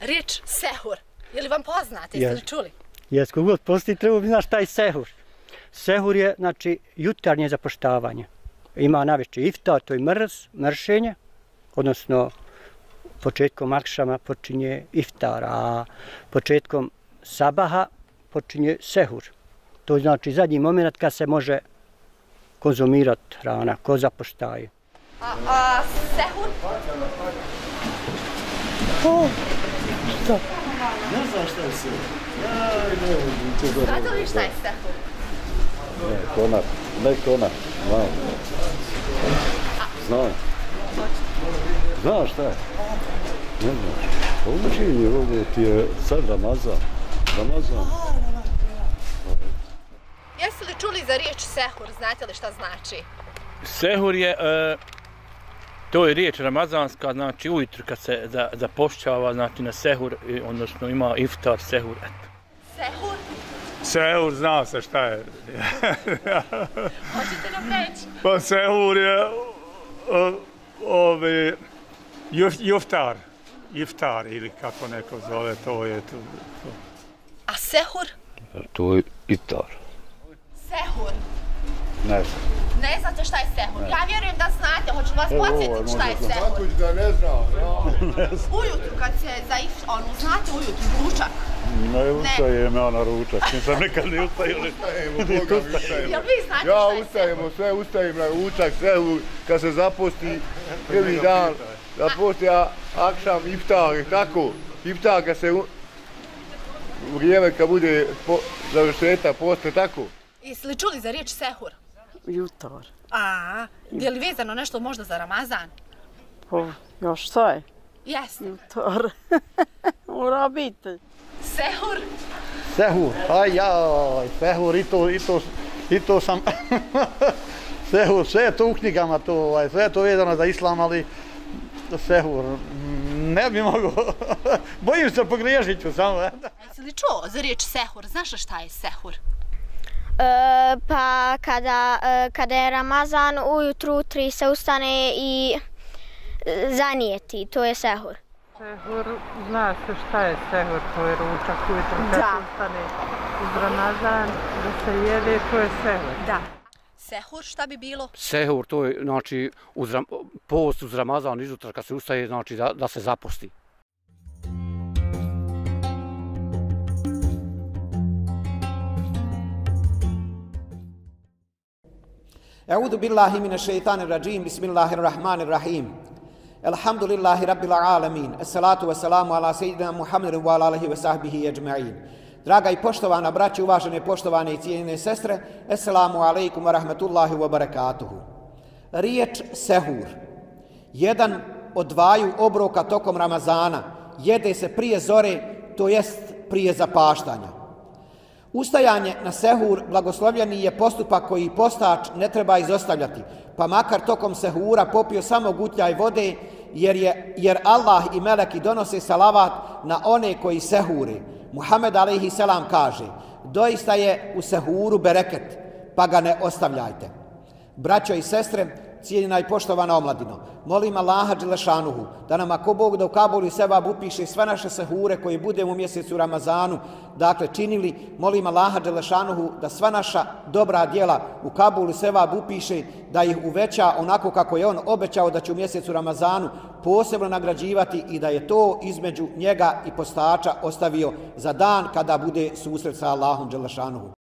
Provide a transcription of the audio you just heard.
riječ sehur. Je li vam poznate, jeste li čuli? Jes, kogod posti treba bi znaš taj sehur. Sehur je, znači, jutarnje zapoštavanje. Ima navečer iftar, to je mršenje, odnosno početkom akšama počinje iftar, a početkom sabaha počinje sehur. To znači zadnji moment kad se može konzumirati hrana, ko zapoštaje. A sehur? Šta? Ne znam šta je sehur. Znate li šta je sehur? Ne konak, znam. Znaš šta je? Ne znaš. Učinje, ovo ti je sad Ramazan. Jeste li čuli za riječ sehur? Znate li šta znači? Sehur je, to je riječ ramazanska, znači ujutro kad se zapošćava, znači na sehur, odnosno ima iftar, sehur, eto. Sehur? Sehur, zna se šta je. Hoćete nam reći? Pa sehur je iftar ili kako neko zove, to je to. A sehur? To je iftar. Sehur? Ne znam. Ne znate šta je sehur? Ja vjerujem da znate, hoću vas podsjetiti šta je sehur. Matuć da ne zna. Ujutru kad se znate ujutru, ručak. Ne ustajem ja na ručak, nisam nikad ne ustajio. Jel vi znate Ja šta je ustajemo, sve ustajem na ručak, sve kad se zaposti prvi dan, zaposti akšam, iftar i tako. Iftar kad se u vrijeme kad bude završetak poste, tako. Jeste li čuli za riječ sehur? Jutar. A, je li vezano nešto možda za Ramazan? Pa, još šta je? Jeste. Jutar. Mora biti. Sehur? Sehur, sehur i to sam... Sehur, sve je to u knjigama, sve je to vezano za islam, ali sehur, ne bi mogao, bojim se pogriješit ću samo. Jesi li čuo za riječ sehur? Znaš li šta je sehur? Pa kada je Ramazan, ujutru se ustane i zanijeti, to je sehur. Sehur, zna se šta je sehur, to je ručak ujutru kad se ustane uz Ramazan, da se jede, to je sehur. Da. Sehur šta bi bilo? Sehur, to je, znači, post uz Ramazan izutra kad se ustaje, znači da se zaposti. A'udhu billahi minash shaitanir rajim, bismillahir rahmanir rahim. Alhamdulillahi rabbil alamin. Assalatu wassalamu ala sayyidina Muhammadin wa ala alihi wa sahbihi ajma'in. Draga i poštovana braće, uvažene poštovane i cijenjene sestre, assalamu alaikum wa rahmatullahi wa barakatuhu. Riječ sehur, jedan od dvaju obroka tokom Ramazana, jede se prije zore, to jest prije zapaštanja. Ustajanje na sehur blagoslovljeni je postupak koji postač ne treba izostavljati, pa makar tokom sehura popio samo gutljaj vode, jer Allah i meleki donose salavat na one koji sehuri. Muhammed alejhi selam kaže: doista je u sehuru bereket, pa ga ne ostavljajte. Braćo i sestre, cijenjena i poštovana omladino, molim Allaha dželešanuhu da nam ako Bog da u Kabulu i Sebab upiše sve naše sehure koje budemo u mjesecu Ramazanu, dakle činili, molim Allaha dželešanuhu da sva naša dobra djela u Kabulu i Sebab upiše, da ih uveća onako kako je on obećao da će u mjesecu Ramazanu posebno nagrađivati i da je to između njega i postača ostavio za dan kada bude susret sa Allahom dželešanuhu.